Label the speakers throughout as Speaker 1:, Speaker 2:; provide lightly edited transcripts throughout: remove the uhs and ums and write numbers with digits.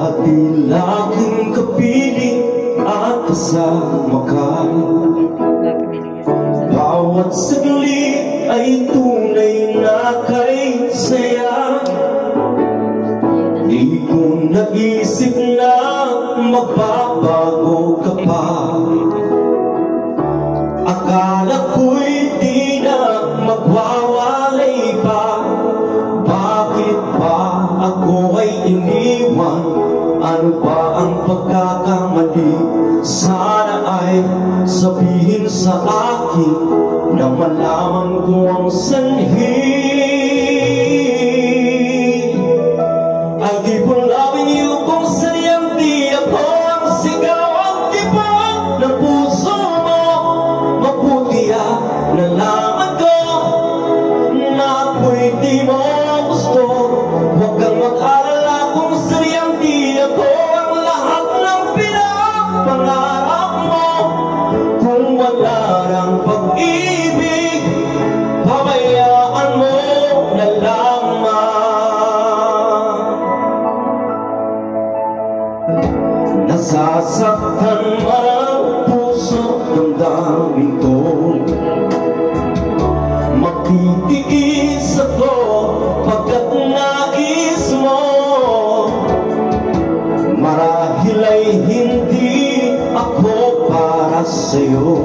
Speaker 1: Dati laging kapiling at kasama ka. Bawat saglit ay tunay na kay saya. Di ko naisip na magbabago ka pa. Akala ko'y di na magwawalay pa. Bakit ba ako ay iniwan? Ano ba ang pagkakamali? Sana ay sabihin sa akin na malaman ko ang sanhi. I'll keep on loving you kung saniyang di ako ang sigaw at tibok ng puso mo. Mabuti nalaman ko na ako'y di mo gusto. Huwag kang mag-alala kung saniyang di ako ang lahat ng pinapangarap mo. Kung wala ng pag-ibig, pabayaan mo na lamang. Nasasaktan ang puso ng daming ko. Magtitiis ako pagkat nais mo. Marahil ay hindi ako para sa'yo.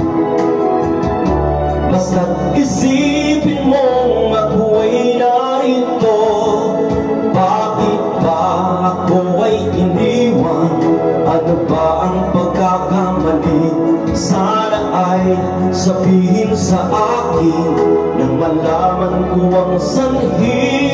Speaker 1: Basta't isipin mong ako ay narito. Bakit ba ako ay iniwan? Ano ba ang pagkakamali? Sana ay sabihin sa akin nang malaman ko ang sanhi.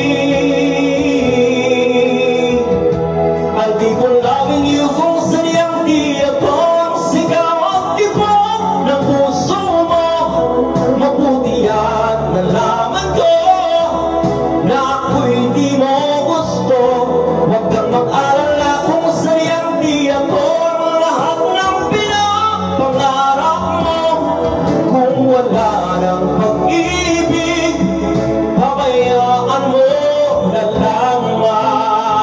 Speaker 1: I'll keep on loving you kung saniyang di ako ang sigaw at tibok ng puso mo. Mabuti at nalaman ko na ako'y di mo gusto. Huwag kang mag-alala kung saniyang di ako ang lahat ng pinapangarap mo. Kung wala ng pag-ibig, pabayaan mo na lamang.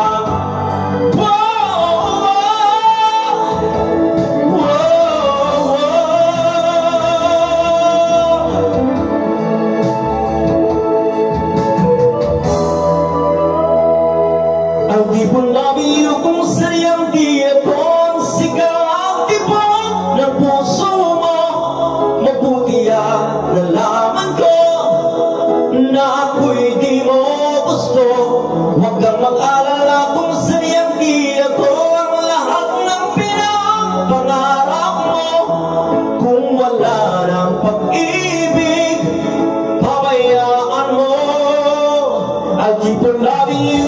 Speaker 1: I'll keep on loving you kung saniyang di ako ang sigaw at tibok ng puso mo. Mabuti nalaman ko na ako'y di mo gusto. Huwag kang mag-alala kung saniyang di ako ang lahat ng pinapangarap mo. Kung wala ng pag-ibig, pabayaan mo. I'll keep on loving you